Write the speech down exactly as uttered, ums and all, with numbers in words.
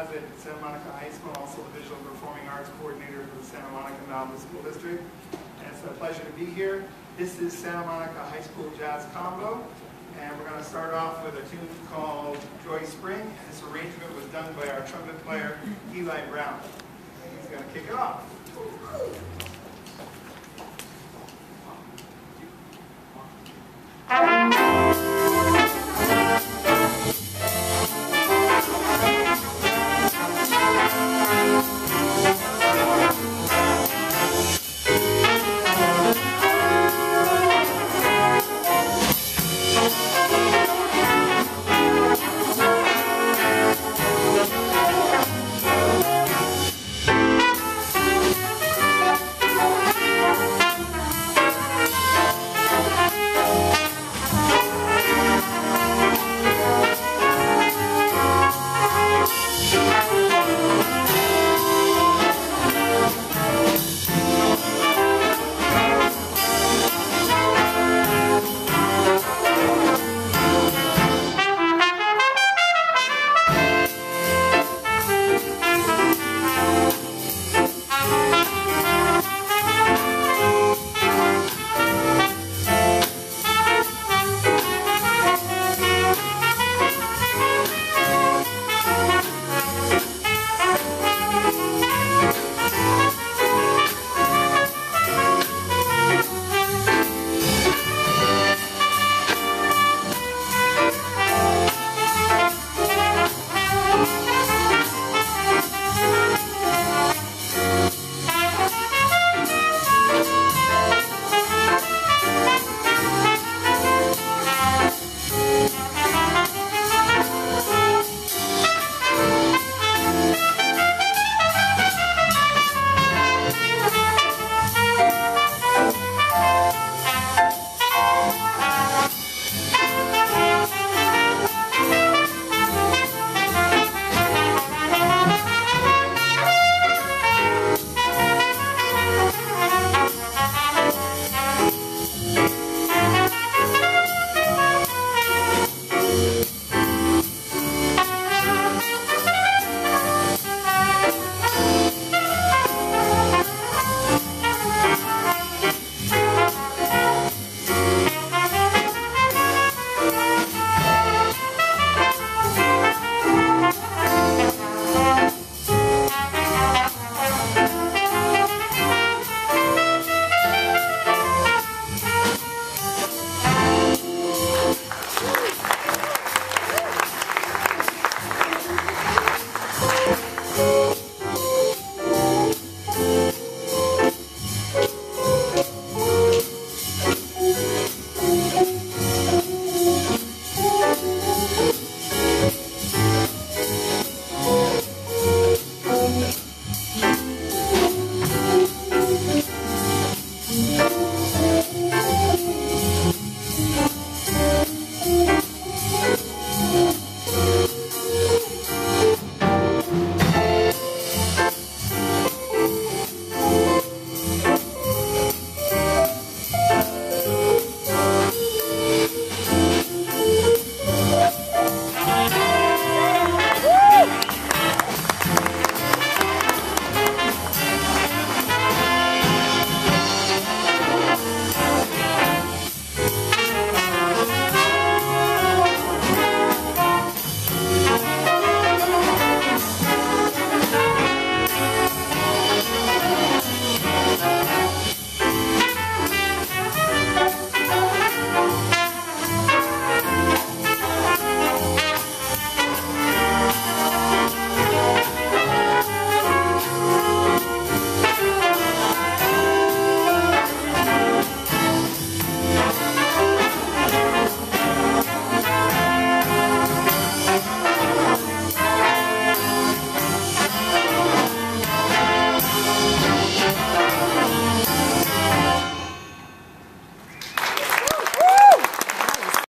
president at Santa Monica High School, and also the Visual and Performing Arts Coordinator for the Santa Monica Novice School District. And it's a pleasure to be here. This is Santa Monica High School Jazz Combo, and we're going to start off with a tune called Joy Spring. And this arrangement was done by our trumpet player, Eli Brown. And he's going to kick it off.